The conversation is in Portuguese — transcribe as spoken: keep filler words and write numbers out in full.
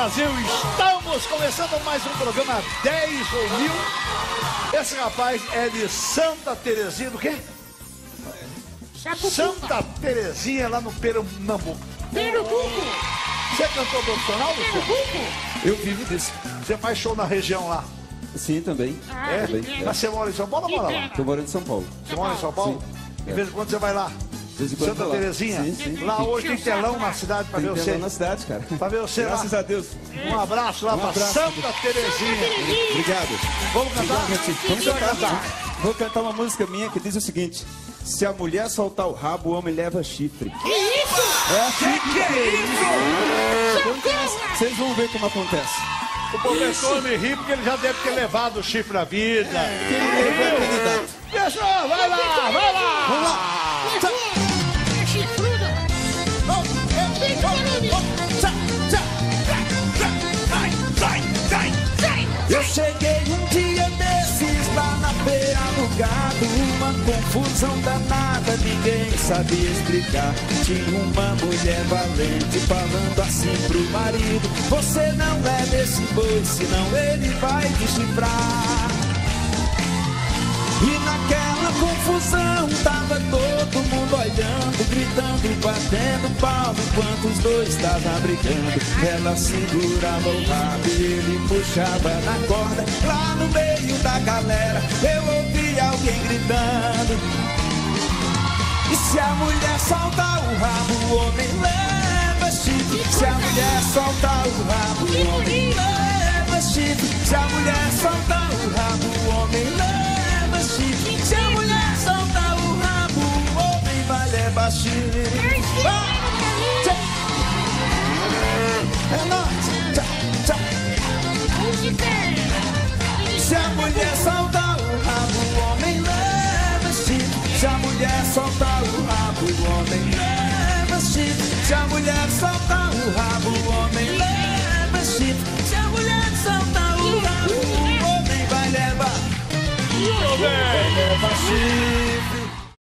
Brasil, estamos começando mais um programa dez ou mil. Esse rapaz é de Santa Terezinha, do quê? Santa Terezinha, lá no Pernambuco. Pernambuco! Você é cantor profissional, Pernambuco? Eu vivo disso. Você faz show na região lá? Sim, também. Ah, É? também. Mas você mora em São Paulo ou mora lá? Tô morando em São Paulo. Você mora em São Paulo? De vez em quando você vai lá? De vez em quando Santa vou lá. Terezinha? Sim, sim. Lá hoje tem telão na cidade pra Tem ver telão você. na cidade, cara. Pra ver você lá. Graças a Deus. Um abraço lá Um pra abraço. Santa Terezinha. Obrigado. Vamos cantar? Vamos cantar. Vou cantar uma música minha que diz o seguinte: se a mulher soltar o rabo, o homem leva chifre. Que isso? É assim Que que é isso? Socorro! Vocês vão ver como acontece. O professor me ri porque ele já deve ter levado o chifre na vida. Quem levou é candidato. Pessoal, vai lá, vai lá. Vamos lá. Levou! É chifruda! Vem, barulho! Sai, sai, sai, sai. Eu cheguei um dia desses lá na feira do gado, uma confusão danada, ninguém sabia explicar. Tinha uma mulher valente falando assim pro marido: você não leva esse boi, senão ele vai te chifrar. E naquela confusão tava todo mundo olhando, gritando, batendo palma, enquanto os dois estavam brigando. Ela segurava o rabo e ele puxava na corda. Lá no meio da galera eu ouvi alguém gritando: e se a mulher soltar o rabo, o homem leva chifre. Se a mulher soltar o rabo, o homem leva chifre. Se a mulher soltar o rabo, o homem leva chifre. Se a mulher soltar o rabo, o homem vai levar chifre. Vai! Tchau. É nóis! Tchau, tchau. Se a mulher soltar o rabo, o homem leva chifre. Se a mulher soltar o rabo, o homem leva chifre. Se a mulher soltar o rabo, o homem leva chifre. Se a mulher soltar o rabo, o homem vai levar. Vai levar chifre.